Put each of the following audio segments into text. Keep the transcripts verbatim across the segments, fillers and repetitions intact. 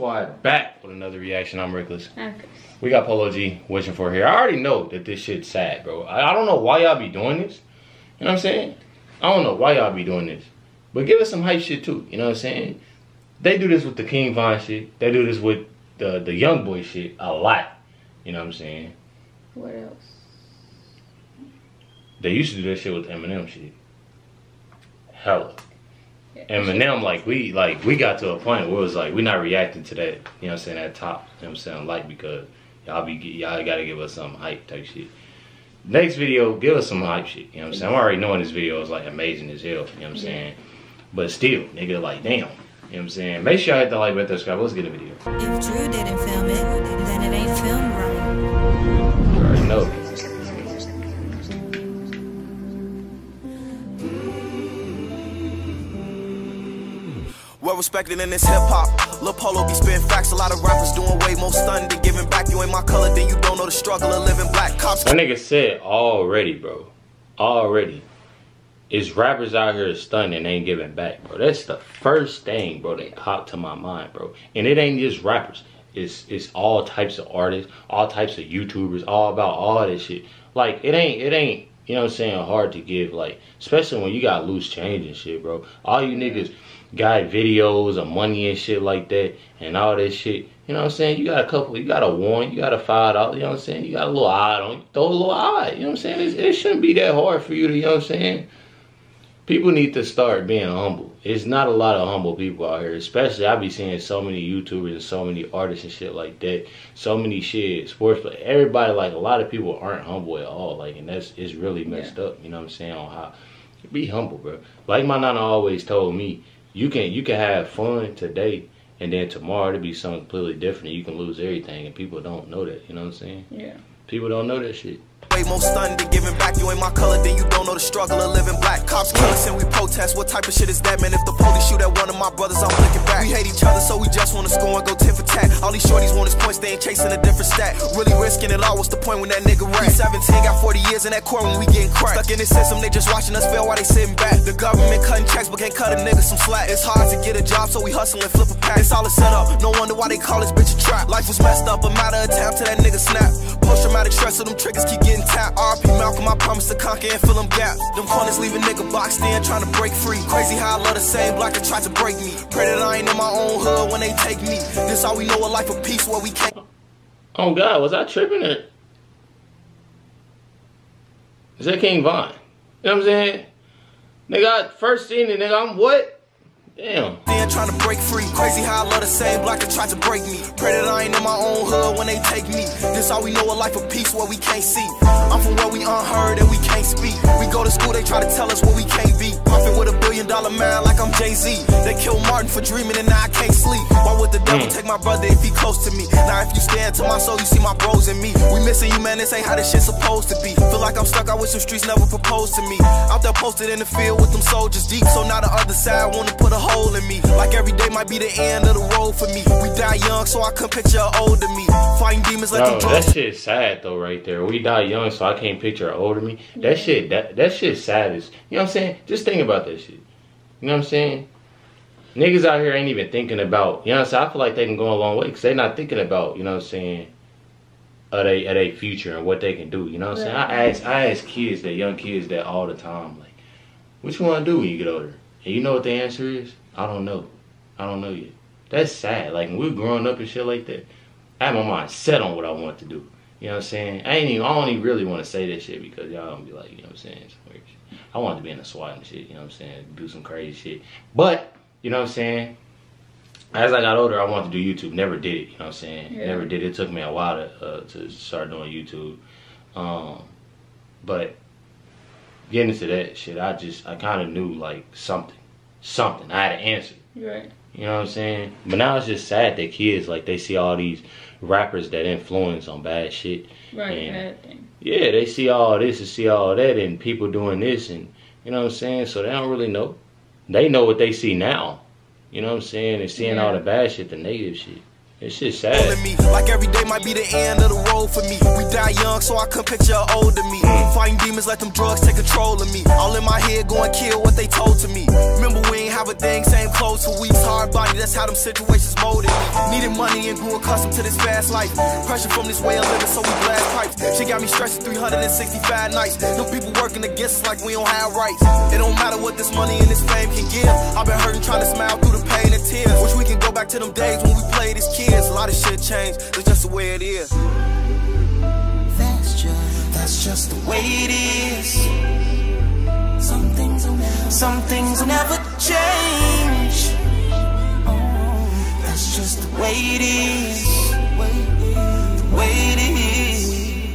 Squad back with another reaction. I'm Rickless. Okay. We got Polo G wishing for here. I already know that this shit's sad, bro. I, I don't know why y'all be doing this. You know what I'm saying? I don't know why y'all be doing this. But give us some hype shit too. You know what I'm saying? They do this with the King Von shit. They do this with the, the Young Boy shit a lot. You know what I'm saying? What else? They used to do that shit with Eminem shit. Hella. Eminem, like we like we got to a point where it was like we're not reacting to that, you know what I'm saying, that top, you know what I'm saying, like, because y'all be y'all gotta give us some hype type shit. Next video, give us some hype shit, you know what I'm saying? I'm already knowing this video is like amazing as hell, you know what I'm saying? But still, nigga, like, damn, you know what I'm saying? Make sure y'all hit the like button, subscribe. Let's get the video. If Drew didn't film it, then it ain't filmed right. You already know. Well respected in this hip hop. Lil Polo be spitting facts. A lot of rappers doing way more stunning than giving back. You ain't my color, then you don't know the struggle of living black. Cops. That nigga said already, bro. Already. It's rappers out here stunning and ain't giving back, bro. That's the first thing, bro, that popped to my mind, bro. And it ain't just rappers. It's it's all types of artists, all types of YouTubers, all about all this shit. Like, it ain't, it ain't, you know what I'm saying, hard to give, like, especially when you got loose change and shit, bro. All you niggas got videos of money and shit like that and all that shit. You know what I'm saying? You got a couple, you got a one, you got a five dollars, you know what I'm saying? You got a little odd on you, throw a little odd, you know what I'm saying? It's, it shouldn't be that hard for you to, you know what I'm saying? People need to start being humble. It's not a lot of humble people out here, especially I be seeing so many YouTubers and so many artists and shit like that. So many shit, sports, but everybody, like, a lot of people aren't humble at all, like, and that's, it's really messed yeah. up, you know what I'm saying, on how, be humble, bro. Like my nana always told me, You can you can have fun today, and then tomorrow it'll be something completely different. You can lose everything, and people don't know that. You know what I'm saying? Yeah. People don't know that shit. Way more stunning than giving back. You ain't my color, then you don't know the struggle of living black. Cops kill us and we protest. What type of shit is that, man? If the police shoot at one of my brothers, I'm looking back. We hate each other, so we just want to score and go tit for tat. All these shorties want his points, they ain't chasing a different stat. Really risking it all. What's the point when that nigga rat? seventeen got forty years in that court when we getting cracked. Stuck in this system, they just watching us fail while they sitting back. The government cutting checks, but can't cut a nigga some slack. It's hard to get a job, so we hustle and flip a pack. It's all a setup. No wonder why they call this bitch a trap. Life was messed up, a matter of time till that nigga snap. Post traumatic stress, so them triggers keep getting tapped. R P Malcolm, I promise to conquer and fill them gaps. Them corners leave a nigga boxed in, trying to break free. Crazy how I love the same block that tried to break me. Pray that I ain't in my own hood when they take me. This all we know, a life of peace where we can't. Oh God, was I tripping or? Is that King Von? You know what I'm saying? Nigga, I first seen it, nigga, I'm what? Damn. Then trying to break free. Crazy how I love the same block that tried to break me. Pray that I ain't in my own hood when they take me. This all we know, a life of peace where we can't see. I'm from where we unheard and we can't speak. We go to school, they try to tell us what we can't be. Puffin' with a billion dollar man like I'm Jay-Z. They killed Martin for dreaming and now I can't sleep. Why would the devil mm. take my brother if he close to me? Now if you stand to my soul, you see my bros in me. We missing you, man, this ain't how this shit supposed to be. Feel like I'm stuck out with some streets never proposed to me. Out there posted in the field with them soldiers deep. So now the other side wanna put a hole in me. Like every day might be the end of the road for me. We die young, so I couldn't picture older me. Fighting demons like them drugs. That shit's sad though, right there. We die young, so I can't picture older me. That shit, that that shit's sad as, you know what I'm saying? Just think about that shit. You know what I'm saying? Niggas out here ain't even thinking about, you know what I'm saying? I feel like they can go a long way because they not thinking about, you know what I'm saying, of they of their future and what they can do. You know what I'm saying? I ask I ask kids, that young kids, that all the time, like, what you want to do when you get older? And you know what the answer is? I don't know. I don't know yet. That's sad. Like, when we were growing up and shit like that, I had my mind set on what I want to do. You know what I'm saying? I ain't even, I don't even really want to say that shit because y'all gonna be like, you know what I'm saying? Some weird shit. I wanted to be in the SWAT and shit, you know what I'm saying? Do some crazy shit. But, you know what I'm saying? As I got older, I wanted to do YouTube. Never did it, you know what I'm saying? Yeah. Never did it. It took me a while to, uh, to start doing YouTube. Um, but getting into that shit, I just, I kind of knew, like, something. Something. I had an answer. Right. You know what I'm saying? But now it's just sad that kids, like, they see all these rappers that influence on bad shit. Right, and, bad thing. Yeah, they see all this and see all that and people doing this and, you know what I'm saying? So they don't really know. They know what they see now. You know what I'm saying? And seeing yeah. all the bad shit, the negative shit. You This shit sad. Me. Like every day might be the end of the road for me. We die young, so I couldn't picture an older me. Fighting demons, let them drugs take control of me. All in my head, going kill what they told to me. Remember, we ain't have a thing, same clothes for weeks. Hard body, that's how them situations molded me. Needed money and grew accustomed to this fast life. Pressure from this way of living, so we blast pipes. She got me stressing three hundred sixty-five nights. No people working against us like we don't have rights. It don't matter what this money and this fame can give. I've been hurting, trying to smile through the pain and tears. Wish we can go back to them days when we played as kids. A lot of shit changed, it's just the way it is. That's just, that's just the way it is. Some things will never, some things will never change. Oh, that's just the way it is. The way it is.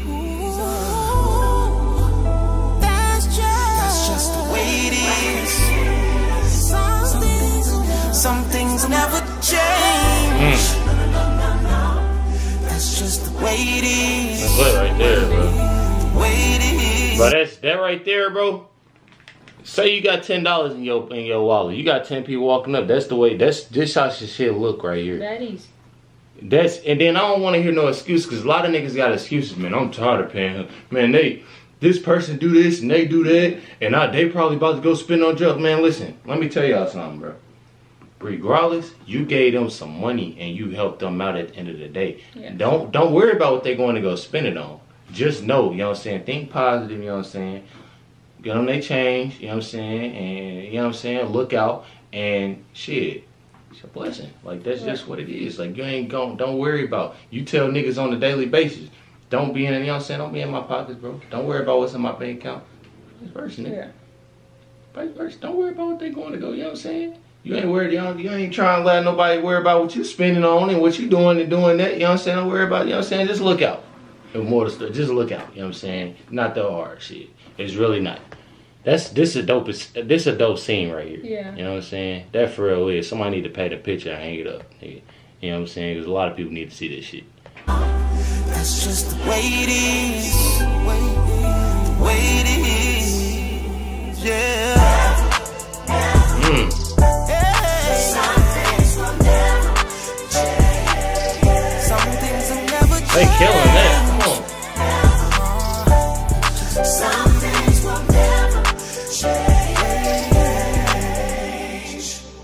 That's just, that's just the way it is. Some things, some things will never change. Mm. That's just the way it is. That's lit right there, bro. Way it is. But that's that right there, bro. Say you got ten dollars in your in your wallet. You got ten people walking up. That's the way. That's this how shit look right here. That is. That's and then I don't want to hear no excuse because a lot of niggas got excuses, man. I'm tired of paying him. Man, they this person do this and they do that, and I they probably about to go spend on drugs. Man, listen, let me tell y'all something, bro. Regardless, you gave them some money and you helped them out at the end of the day. Yeah. Don't don't worry about what they're going to go spend it on. Just know, you know what I'm saying? Think positive, you know what I'm saying? Get them they change, you know what I'm saying? And you know what I'm saying? Look out and shit. It's a blessing. Like that's Yeah. just what it is. Like you ain't going don't worry about. You tell niggas on a daily basis. Don't be in you know what I'm saying? Don't be in my pockets, bro. Don't worry about what's in my bank account. Vice versa, nigga. Yeah. Vice versa. Don't worry about what they going to go, you know what I'm saying? You ain't worried, you, know, you ain't trying to let nobody worry about what you spending on and what you doing and doing that, you know what I'm saying? Don't worry about, you know what I'm saying? Just look out. And more to stuff, just look out, you know what I'm saying? Not the hard shit. It's really not. That's this a dope this a dope scene right here. Yeah. You know what I'm saying? That for real is. Somebody need to pay the picture and hang it up. Nigga. You know what I'm saying? Because a lot of people need to see this shit. That's just the way it is. Way it is. Yeah. Mm. They killing that. Come on. Some things will never change.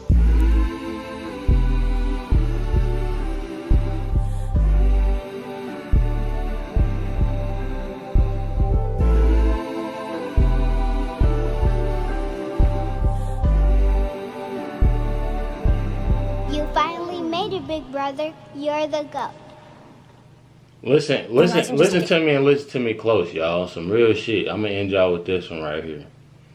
You finally made it, big brother. You're the GOAT. Listen, listen, listen to me and listen to me close, y'all. Some real shit. I'm gonna end y'all with this one right here.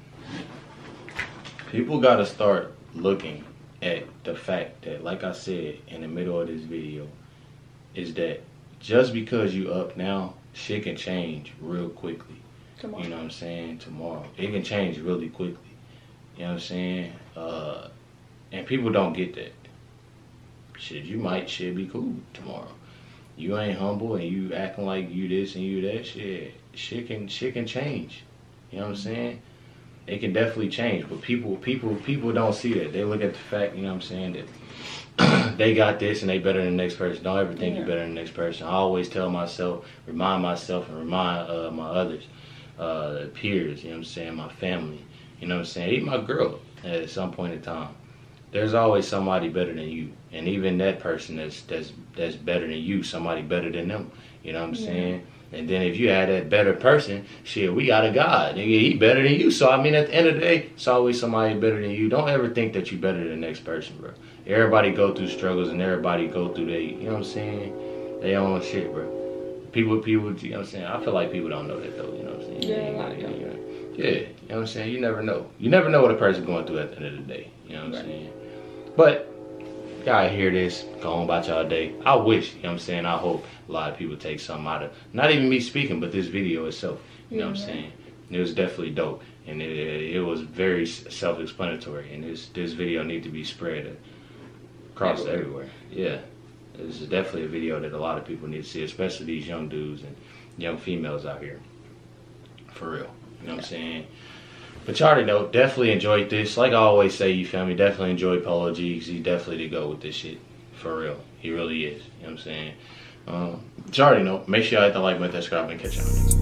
People gotta start looking at the fact that, like I said in the middle of this video, is that just because you up now, shit can change real quickly. Tomorrow. You know what I'm saying? Tomorrow. It can change really quickly. You know what I'm saying? Uh, and people don't get that. Shit, you might shit be cool tomorrow. You ain't humble and you acting like you this and you that, shit, shit can shit can change. You know what I'm saying? It can definitely change, but people people people don't see that. They look at the fact, you know what I'm saying, that they got this and they better than the next person. Don't ever think Yeah. you're better than the next person. I always tell myself, remind myself and remind uh, my others, uh, peers, you know what I'm saying, my family, you know what I'm saying, even my girl at some point in time. There's always somebody better than you. And even that person that's that's that's better than you, somebody better than them. You know what I'm Yeah. saying? And then if you had that better person, shit, we got a God. Nigga, he better than you. So I mean at the end of the day, it's always somebody better than you. Don't ever think that you better than the next person, bro. Everybody go through struggles and everybody go through they, you know what I'm saying? They own shit, bro. People people you know what I'm saying? I feel like people don't know that though, you know what I'm saying? Yeah, You a lot ain't- don't. you know, yeah, you know what I'm saying? You never know. You never know what a person going through at the end of the day. You know what I'm Right. saying? But y'all hear this, go on about y'all day. I wish, you know what I'm saying, I hope a lot of people take something out of, not even me speaking, but this video itself. You know what I'm Yeah. saying? It was definitely dope. And it, it was very self-explanatory. And this, this video need to be spread across everywhere. Yeah. This is definitely a video that a lot of people need to see, especially these young dudes and young females out here. For real. You know what I'm saying? But you already know, definitely enjoyed this. Like I always say, you feel me? Definitely enjoy Polo G because he's definitely the go with this shit. For real. He really is. You know what I'm saying? Um, but you already know. Make sure y'all hit the like button, subscribe, and catch y'all next.